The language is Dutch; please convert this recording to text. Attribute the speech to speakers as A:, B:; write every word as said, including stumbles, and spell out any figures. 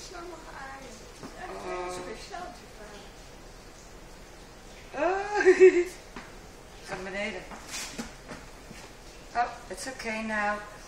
A: snel nog aaien. Het is echt heel speciaal te vragen.
B: Oh, ga naar beneden. Oh, it's okay now.